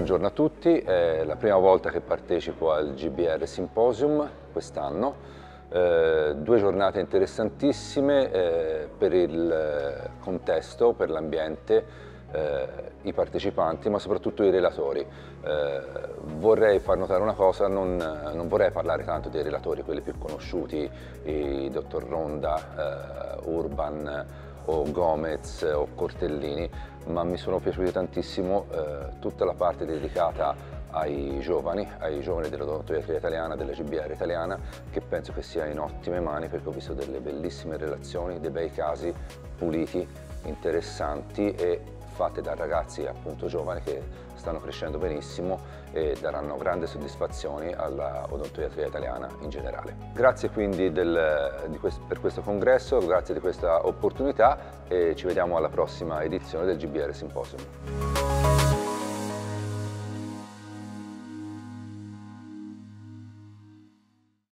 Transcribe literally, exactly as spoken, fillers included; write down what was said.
buongiorno a tutti, è la prima volta che partecipo al G B R Symposium quest'anno, eh, due giornate interessantissime eh, per il contesto, per l'ambiente, eh, i partecipanti ma soprattutto i relatori. Eh, vorrei far notare una cosa, non, non vorrei parlare tanto dei relatori, quelli più conosciuti, il dottor Ronda, eh, Urban o Gomez o Cortellini, ma mi sono piaciuti tantissimo eh, tutta la parte dedicata ai giovani, ai giovani dell'odontoiatria italiana, della G B R italiana, che penso che sia in ottime mani perché ho visto delle bellissime relazioni, dei bei casi puliti, interessanti e fatte da ragazzi appunto giovani che stanno crescendo benissimo e daranno grandi soddisfazioni alla odontoiatria italiana in generale. Grazie quindi del, di questo, per questo congresso, grazie di questa opportunità e ci vediamo alla prossima edizione del G B R Symposium.